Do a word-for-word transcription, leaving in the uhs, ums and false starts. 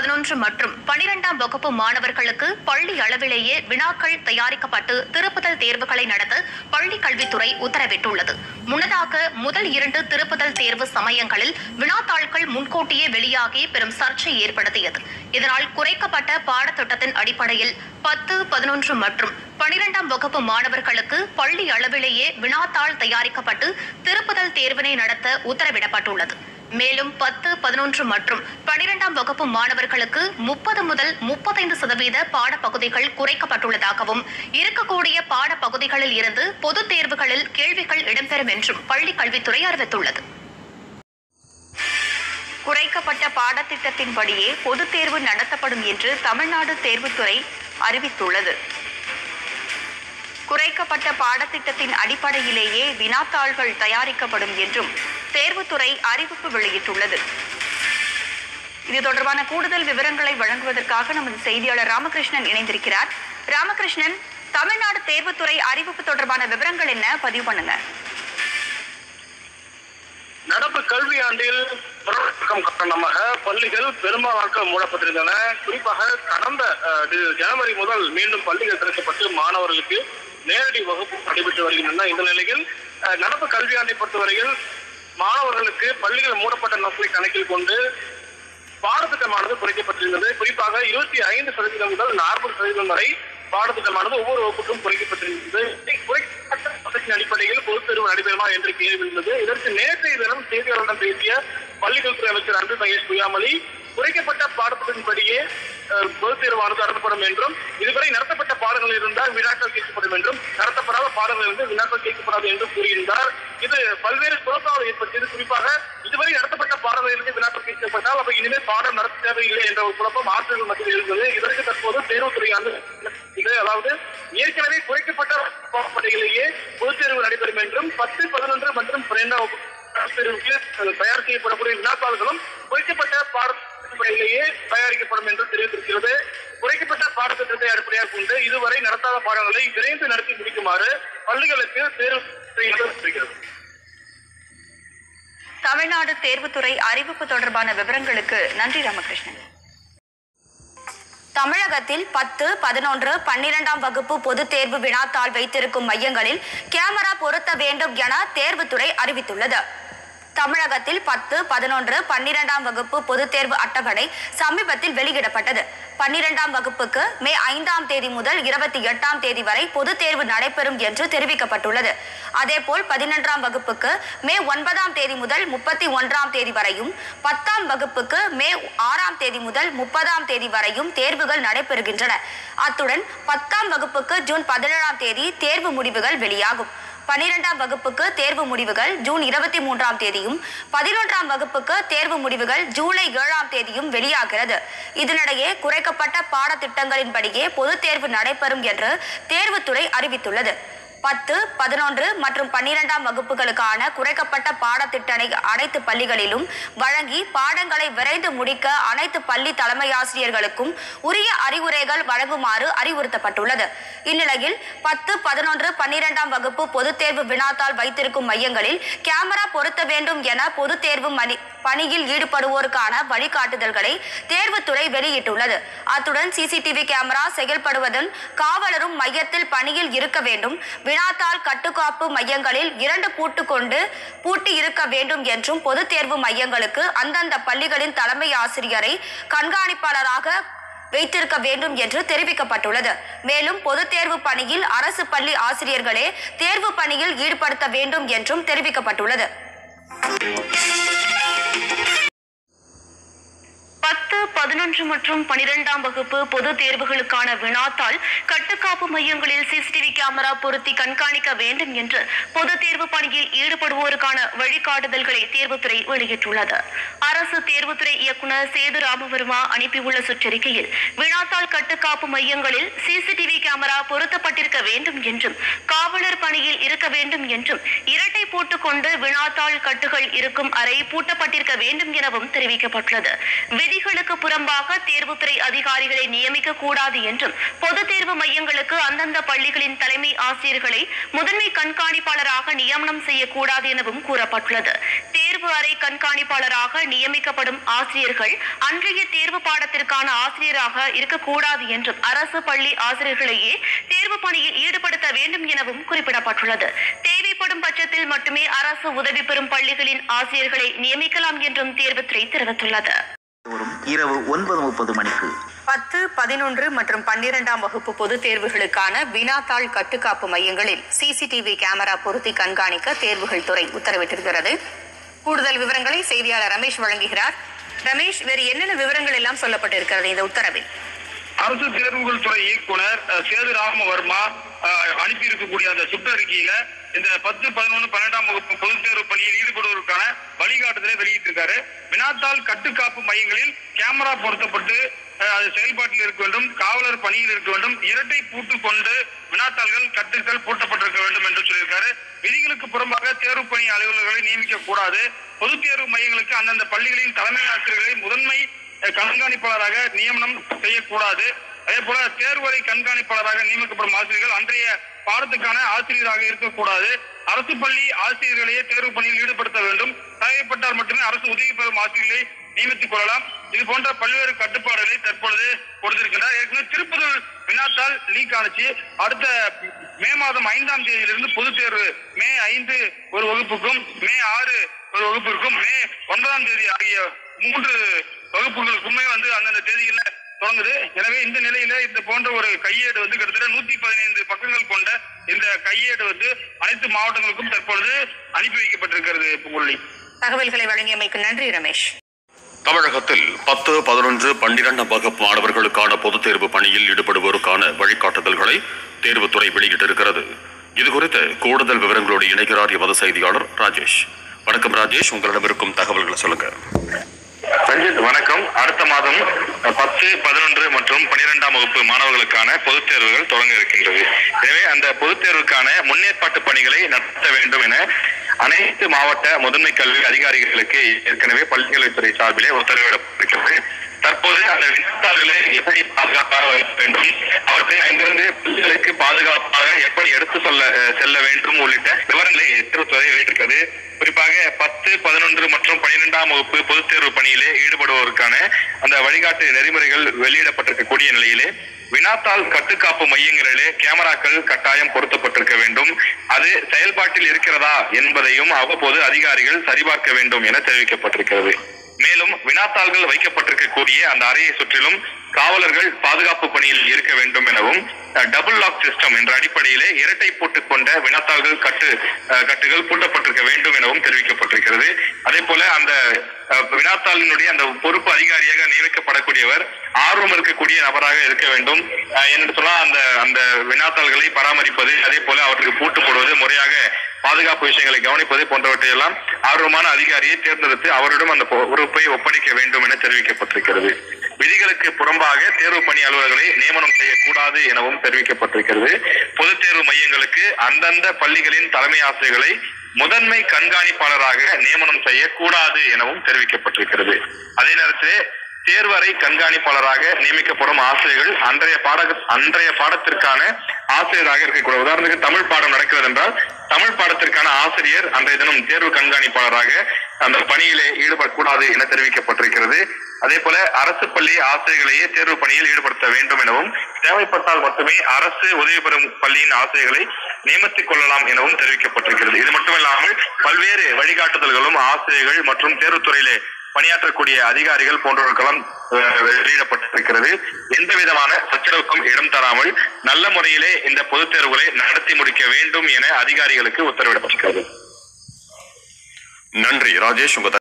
பதினொன்று மற்றும் பனிரெண்டாம் வகுப்பு மாணவர்களுக்கு பள்ளி அளவிலேயே வினாக்கள் தயாரிக்கப்பட்டு திருப்புதல் தேர்வுகளை நடத்த பள்ளி கல்வித்துறை உத்தரவிட்டுள்ளது. முன்னதாக முதல் இரண்டு திருப்புதல் தேர்வு சமயங்களில் வினாத்தாள்கள் முன்கூட்டியே வெளியாகி பெரும் சர்ச்சை ஏற்படுத்தியது. இதனால் குறைக்கப்பட்ட பாடத்திட்டத்தின் அடிப்படையில் பத்து பதினொன்று மற்றும் பனிரெண்டாம் வகுப்பு மாணவர்களுக்கு பள்ளி அளவிலேயே வினாத்தாள் தயாரிக்கப்பட்டு திருப்புதல் தேர்வினை நடத்த உத்தரவிடப்பட்டுள்ளது. மேலும் பத்து பதினொன்று மற்றும் பனிரெண்டாம் வகுப்பு மாணவர்களுக்கு முப்பது முதல் முப்பத்தைந்து சதவீத பாடப்பகுதிகள் குறைக்கப்பட்டுள்ளதாகவும் இருக்கக்கூடிய பாடப்பகுதிகளில் இருந்து பொதுத் தேர்வுகளில் கேள்விகள் இடம்பெறும் என்றும் பள்ளிக் கல்வித்துறை அறிவித்துள்ளது. குறைக்கப்பட்ட பாடத்திட்டத்தின்படியே பொதுத் தேர்வு நடத்தப்படும் என்று தமிழ்நாடு தேர்வுத்துறை அறிவித்துள்ளது. குறைக்கப்பட்ட பாடத்திட்டத்தின் அடிப்படையிலேயே வினாத்தாள்கள் தயாரிக்கப்படும் என்றும் தேர்வுத்துறை அறிவிப்பு வெளியிட்டுள்ளது. இது தொடர்பான கூடுதல் விவரங்களை வழங்குவதற்காக நமது செய்தியாளர் ராமகிருஷ்ணன் இணைந்திருக்கிறார். ராமகிருஷ்ணன், தமிழ்நாடு தேர்வுத்துறை அறிவிப்பு தொடர்பான விவரங்கள் என்ன, பதிவு பண்ணுங்க. நடப்பு கல்வியாண்டில் காரணமாக பள்ளிகள் பெரும்பாலாக மூடப்பட்டிருந்தன. குறிப்பாக கடந்த ஜனவரி முதல் மீண்டும் பள்ளிகள் திறக்கப்பட்டு மாணவர்களுக்கு நேரடி வகுப்பு நடைபெற்று வருகின்றன. இந்த நிலையில் நடப்பு கல்வியாண்டை பொறுத்தவரையில் மாணவர்களுக்கு பள்ளிகள் மூடப்பட்ட நாட்களை கணக்கில் கொண்டு பாடத்திட்டமானது குறைக்கப்பட்டிருந்தது. குறிப்பாக இருபத்தி ஐந்து சதவீதம் முதல் நாற்பது சதவீதம் வரை பாடத்திட்டமானது ஒவ்வொரு வகுப்புக்கும் குறைக்கப்பட்டிருந்தது. குறைக்கப்பட்ட அடிப்படையில் பொதுத் தேர்வு நடைபெறுமா என்று கேள்வி இருந்தது. இதற்கு நேற்றைய தினம் செய்தியாளர்களிடம் பேசிய பள்ளிக்கல்வித்துறை அமைச்சர் அன்பு மகேஷ் பொய்யாமொழி குறைக்கப்பட்ட பாடத்திட்டத்தின்படியே பொதுத் தேர்வானது நடத்தப்படும் என்றும், இதுவரை நடத்தப்பட்ட பாடங்கள் இருந்தால் வினாக்கள் கேட்கப்படும் என்றும், நடத்தப்படாத பாடங்கள் இருந்து வினாக்கள் கேட்கப்படாது என்றும் கூறியிருந்தார். இது பல்வேறு குழப்பங்கள் ஏற்பட்டது. குறிப்பாக இதுவரை நடத்தப்பட்ட பாடங்களிலிருந்து வினாக்கள் கேட்கப்பட்டால் அப்ப இனிமேல் பாடம் நடத்த தேவையில்லை என்ற ஒரு குழப்பம் ஆசிரியர்கள் மத்தியில் இருந்தது. இதற்கு தற்போது தேர்வுத்துறையானது இது அதாவது ஏற்கனவே குறைக்கப்பட்ட பாடப்பட்டியலேயே பொதுத் தேர்வு நடைபெறும் என்றும், பத்து பதினொன்று மற்றும் பன்னிரெண்டாம் தேர்வுக்கு தயார் செய்யப்படக்கூடிய வினாத்தாள்களும் குறைக்கப்பட்ட பாடத்திலேயே தயாரிக்கப்படும் என்று தெரிவித்திருக்கிறது. குறைக்கப்பட்ட பாடத்திட்டத்தை அடிப்படையாக கொண்டு இதுவரை நடத்தாத பாடங்களை விரைந்து நடத்தி முடிக்குமாறு பள்ளிகளுக்கு தேர்வு செய்யப்படுகிறது. தமிழ்நாடு தேர்வுத்துறை அறிவிப்பு தொடர்பான விவரங்களுக்கு நன்றி ராமகிருஷ்ணன். தமிழகத்தில் பத்து பதினொன்று பன்னிரெண்டாம் வகுப்பு பொதுத் தேர்வு வினாத்தாள் வைத்திருக்கும் மையங்களில் கேமரா பொருத்த வேண்டும் என தேர்வுத்துறை அறிவித்துள்ளது. தமிழகத்தில் பத்து பதினொன்று பன்னிரெண்டாம் வகுப்பு பொதுத் தேர்வு அட்டவணை சமீபத்தில் வெளியிடப்பட்டது. பன்னிரெண்டாம் வகுப்புக்கு மே ஐந்தாம் தேதி முதல் இருபத்தி எட்டாம் தேதி வரை பொதுத் தேர்வு நடைபெறும் என்று தெரிவிக்கப்பட்டுள்ளது. அதேபோல் பதினொன்றாம் வகுப்புக்கு மே ஒன்பதாம் தேதி முதல் முப்பத்தி ஒன்றாம் தேதி வரையும், பத்தாம் வகுப்புக்கு மே ஆறாம் தேதி முதல் முப்பதாம் தேதி வரையும் தேர்வுகள் நடைபெறுகின்றன. அத்துடன் பத்தாம் வகுப்புக்கு ஜூன் பதினேழாம் தேதி தேர்வு முடிவுகள் வெளியாகும். பனிரெண்டாம் வகுப்புக்கு தேர்வு முடிவுகள் ஜூன் இருபத்தி மூன்றாம் தேதியும், பதினொன்றாம் வகுப்புக்கு தேர்வு முடிவுகள் ஜூலை ஏழாம் தேதியும் வெளியாகிறது. இதனிடையே குறைக்கப்பட்ட பாடத்திட்டங்களின்படியே பொதுத் தேர்வு நடைபெறும் என்று தேர்வுத்துறை அறிவித்துள்ளது. பத்து பதினொன்று மற்றும் பன்னிரெண்டாம் வகுப்புகளுக்கான குறைக்கப்பட்ட பாடத்திட்டனை அனைத்து பள்ளிகளிலும் வழங்கி பாடங்களை விரைந்து முடிக்க அனைத்து பள்ளி தலைமை ஆசிரியர்களுக்கும் உரிய அறிவுரைகள் வழங்குமாறு அறிவுறுத்தப்பட்டுள்ளது. இந்நிலையில் பத்து பதினொன்று பன்னிரெண்டாம் வகுப்பு பொதுத் தேர்வு வினாத்தாள் வைத்திருக்கும் மையங்களில் கேமரா பொருத்த வேண்டும் என பொதுத் தேர்வு பணியில் ஈடுபடுவோருக்கான வழிகாட்டுதல்களை தேர்வுத்துறை வெளியிட்டுள்ளது. அத்துடன் சிசிடிவி கேமரா செயல்படுவதுடன் காவலரும் மையத்தில் பணியில் இருக்க வேண்டும். வினாத்தாள் கட்டுக்காப்பு மையங்களில் இரண்டு பூட்டு கொண்டு பூட்டி இருக்க வேண்டும் என்றும் பொதுத் தேர்வு மையங்களுக்கு அந்தந்த பள்ளிகளின் தலைமை ஆசிரியரை கண்காணிப்பாளராக வைத்திருக்க வேண்டும் என்று தெரிவிக்கப்பட்டுள்ளது. மேலும் பொதுத் தேர்வு பணியில் அரசு பள்ளி ஆசிரியர்களே தேர்வு பணியில் ஈடுபடுத்த வேண்டும் என்றும் தெரிவிக்கப்பட்டுள்ளது. பத்து பதினொன்று மற்றும் பனிரெண்டாம் வகுப்பு பொது தேர்வுகளுக்கான வினாத்தாள் கட்டுக்காப்பு மையங்களில் சிசிடிவி கேமரா பொருத்தி கண்காணிக்க வேண்டும் என்று பொது தேர்வு பணியில் ஈடுபடுவோருக்கான வழிகாட்டுதல்களை தேர்வுத்துறை வெளியிட்டுள்ளது. அரசு தேர்வுத்துறை இயக்குநர் சேது ராமவர்மா அனுப்பியுள்ள சுற்றறிக்கையில் வினாத்தாள் கட்டுக்காப்பு மையங்களில் சிசிடிவி கேமரா பொருத்தப்பட்டிருக்க வேண்டும் என்றும், காவலர் பணியில் இருக்க வேண்டும் என்றும், இரட்டை பூட்டு கொண்டு வினாத்தாள் கட்டுகள் இருக்கும் அறை பூட்டப்பட்டிருக்க வேண்டும் எனவும் தெரிவிக்கப்பட்டுள்ளது. விதிகள் விதிகளுக்கு புறம்பாக தேர்வுத்துறை அதிகாரிகளை நியமிக்க கூடாது என்றும் பொதுத் தேர்வு மையங்களுக்கு அந்தந்த பள்ளிகளின் தலைமை ஆசிரியர்களை முதன்மை கண்காணிப்பாளராக நியமனம் செய்யக்கூடாது எனவும் கூறப்பட்டுள்ளது. தேர்வு அறை கண்காணிப்பாளராக நியமிக்கப்படும் ஆசிரியர்கள் அன்றைய தேர்வு பாடத்திற்கான ஆசிரியராக இருக்கக்கூடாது என்றும் அரசு பள்ளி ஆசிரியர்களையே தேர்வு பணியில் ஈடுபடுத்த வேண்டும் எனவும் குறிப்பிடப்பட்டுள்ளது. தேவைப்படும் பட்சத்தில் மட்டுமே அரசு உதவி பெறும் பள்ளிகளின் ஆசிரியர்களை நியமிக்கலாம் என்றும் தேர்வுத்துறை தெரிவித்துள்ளது. இரவு ஒன்பது முப்பது மணிக்கு பத்து பதினொன்று மற்றும் பன்னிரெண்டாம் வகுப்பு பொதுத் தேர்வுகளுக்கான வினாத்தாள் கட்டுக்காப்பு மையங்களில் சிசிடிவி கேமரா பொருத்தி கண்காணிக்க தேர்வுகள் துறை உத்தரவிட்டிருக்கிறது. கூடுதல் விவரங்களை செய்தியாளர் ரமேஷ் வழங்குகிறார். ரமேஷ், வேறு என்னென்ன விவரங்கள் எல்லாம் சொல்லப்பட்டிருக்கிறது இந்த உத்தரவில்? அரசு தேர்வுகள் துறை இயக்குனர் சேது ராமவர்மா அனுப்பியிருக்கக்கூடிய அந்த சுற்றறிக்கையில இந்த பத்து பதினொன்று பன்னெண்டாம் வகுப்பு பொதுத் தேர்வு பணியில் ஈடுபடுவதற்கான வழிகாட்டுதலை வெளியிட்டிருக்காரு. வினாத்தாள் கட்டுக்காப்பு மையங்களில் கேமரா பொருத்தப்பட்டு அது செயல்பாட்டில் இருக்க வேண்டும், காவலர் பணியில் இருக்க வேண்டும், இரட்டை பூட்டு கொண்டு வினாத்தாள்கள் கட்டுகள் பூட்டப்பட்டிருக்க வேண்டும் என்று சொல்லியிருக்காரு. விதிகளுக்கு புறம்பாக தேர்வு பணி அலுவலர்களை நியமிக்க கூடாது. பொதுத் தேர்வு மையங்களுக்கு அந்தந்த பள்ளிகளின் தலைமை ஆசிரியர்களை முதன்மை கண்காணிப்பாளராக நியமனம் செய்யக்கூடாது. அதே போல தேர்வறை கண்காணிப்பாளராக நியமிக்கப்படும் ஆசிரியர்கள் அன்றைய பாடத்துக்கான ஆசிரியராக இருக்கக்கூடாது. அரசு பள்ளி ஆசிரியர்களையே தேர்வு பணியில் ஈடுபடுத்த வேண்டும். தேவைப்பட்டால் மட்டுமே அரசு உதவி பெறும் ஆசிரியர்களை நியமித்துக் கொள்ளலாம். இது போன்ற பல்வேறு கட்டுப்பாடுகளை தற்பொழுது கொடுத்திருக்கின்றார். ஏற்கனவே திருப்புதல் வினாத்தாள் லீக் ஆனிச்சு. அடுத்த மே மாதம் ஐந்தாம் தேதியிலிருந்து பொதுத் தேர்வு மே ஐந்து ஒரு வகுப்புக்கும் மே ஆறு ஒரு வகுப்பிற்கும் மே ஒன்பதாம் தேதி ஆகிய மூன்று வகுப்புகளுக்குமே வந்து அந்தந்த தேதியில தொடங்குது. எனவே இந்த நிலையில இந்த போன்ற ஒரு கையேடு வந்து கிட்டத்தட்ட நூத்தி பதினைந்து பக்கங்கள் கொண்ட இந்த கையேடு வந்து அனைத்து மாவட்டங்களுக்கும் தற்பொழுது அனுப்பி வைக்கப்பட்டிருக்கிறது. புகழி தகவல்களை வழங்கியமைக்கு நன்றி ரமேஷ். தமிழகத்தில் பத்து பதினொன்று பன்னிரண்டாம் வகுப்பு மாணவர்களுக்கான பொதுத் தேர்வு பணியில் ஈடுபடுவோருக்கான வழிகாட்டுதல்களை தேர்வுத்துறை வெளியிட்டிருக்கிறது. இதுகுறித்து கூடுதல் விவரங்களோடு இணைகிறார் எமது செய்தியாளர் ராஜேஷ். வணக்கம் ராஜேஷ், உங்களிடம் இருக்கும் தகவல்களை சொல்லுங்க. ரஞ்சித் வணக்கம். அடுத்த மாதம் பத்து பதினொன்று மற்றும் பனிரெண்டாம் வகுப்பு மாணவர்களுக்கான பொதுத் தேர்வுகள் தொடங்க இருக்கின்றது. எனவே அந்த பொதுத் தேர்வுக்கான முன்னேற்பாட்டு பணிகளை நடத்த வேண்டும் என அனைத்து மாவட்ட முதன்மை கல்வி அதிகாரிகளுக்கு ஏற்கனவே பள்ளிக்கல்வித்துறை சார்பிலே உத்தரவிடப்பட்டிருக்கிறது. தற்போது அந்த வினாத்தாள்களை எப்படி பாதுகாப்பாக வைக்க வேண்டும், அவற்றை அங்கிருந்து பிள்ளைகளுக்கு பாதுகாப்பாக எப்படி எடுத்து சொல்ல செல்ல வேண்டும் உள்ளிட்ட விவரங்களை தேர்வுத்துறை வெளியிட்டிருக்கிறது. குறிப்பாக பத்து பதினொன்று மற்றும் பனிரெண்டாம் வகுப்பு பொதுத் தேர்வு பணியிலே ஈடுபடுவோருக்கான அந்த வழிகாட்டு நெறிமுறைகள் வெளியிடப்பட்டிருக்கக்கூடிய நிலையிலே வினாத்தாள் கட்டுக்காப்பு மையங்களிலே கேமராக்கள் கட்டாயம் பொருத்தப்பட்டிருக்க வேண்டும். அது செயல்பாட்டில் இருக்கிறதா என்பதையும் அவ்வப்போது அதிகாரிகள் சரிபார்க்க வேண்டும் என தெரிவிக்கப்பட்டிருக்கிறது. மேலும் வினாத்தாள்கள் வைக்கப்பட்டிருக்கக்கூடிய அந்த அறையை சுற்றிலும் காவலர்கள் பாதுகாப்பு பணியில் இருக்க வேண்டும் எனவும் டபுள் லாக் சிஸ்டம் என்ற அடிப்படையிலே இரட்டை பூட்டு கொண்ட வினாத்தாள்கள் கட்டு கட்டுகள் பூட்டப்பட்டிருக்க வேண்டும் எனவும் தெரிவிக்கப்பட்டிருக்கிறது. அதே போல அந்த வினாத்தாளினுடைய அந்த பொறுப்பு அதிகாரியாக நியமிக்கப்படக்கூடியவர் ஆர்வம் இருக்கக்கூடிய நபராக இருக்க வேண்டும் என்று சொன்னா அந்த அந்த வினாத்தாள்களை பராமரிப்பது, அதே போல அவற்றுக்கு பூட்டு போடுவது, முறையாக பாதுகாப்பு விஷயங்களை கவனிப்பது போன்றவற்றை எல்லாம் ஆர்வமான அதிகாரியை தேர்ந்தெடுத்து அவரிடம் அந்த பொறுப்பை ஒப்படைக்க வேண்டும் என தெரிவிக்கப்பட்டிருக்கிறது. விதிகளுக்கு புறம்பாக தேர்வு பணி அலுவலர்களை நியமனம் செய்யக்கூடாது எனவும் தெரிவிக்கப்பட்டிருக்கிறது. பொதுத் தேர்வு மையங்களுக்கு அந்தந்த பள்ளிகளின் தலைமை ஆசிரியர்களை முதன்மை கண்காணிப்பாளராக நியமனம் செய்யக்கூடாது எனவும் தெரிவிக்கப்பட்டிருக்கிறது. அதே நேரத்திலே தேர்வறை கண்காணிப்பாளராக நியமிக்கப்படும் ஆசிரியர்கள் அன்றைய பாட அன்றைய பாடத்திற்கான ஆசிரியராக இருக்கக்கூடாது. உதாரணத்துக்கு தமிழ் பாடம் நடக்கிறது என்றால் தமிழ் பாடத்திற்கான ஆசிரியர் அன்றைய தினம் தேர்வு கண்காணிப்பாளராக அந்த பணியிலே ஈடுபடக்கூடாது என தெரிவிக்கப்பட்டிருக்கிறது. அதே போல அரசு பள்ளி ஆசிரியர்களையே தேர்வு பணியில் ஈடுபடுத்த வேண்டும் எனவும் தேவைப்பட்டால் மட்டுமே அரசு உதவி பெறும் பள்ளியின் ஆசிரியர்களை நியமித்துக் கொள்ளலாம் எனவும் தெரிவிக்கப்பட்டிருக்கிறது. இது மட்டுமில்லாமல் பல்வேறு வழிகாட்டுதல்களும் ஆசிரியர்கள் மற்றும் தேர்வுத்துறையிலே பணியாற்றக்கூடிய அதிகாரிகள் போன்றவர்களும் வெளியிடப்பட்டிருக்கிறது. எந்த விதமான சச்சரவுக்கும் இடம் தராமல் நல்ல முறையிலே இந்த பொதுத் தேர்வுகளை நடத்தி முடிக்க வேண்டும் என அதிகாரிகளுக்கு உத்தரவிடப்பட்டிருக்கிறது. நன்றி ராஜேஷ். உங்க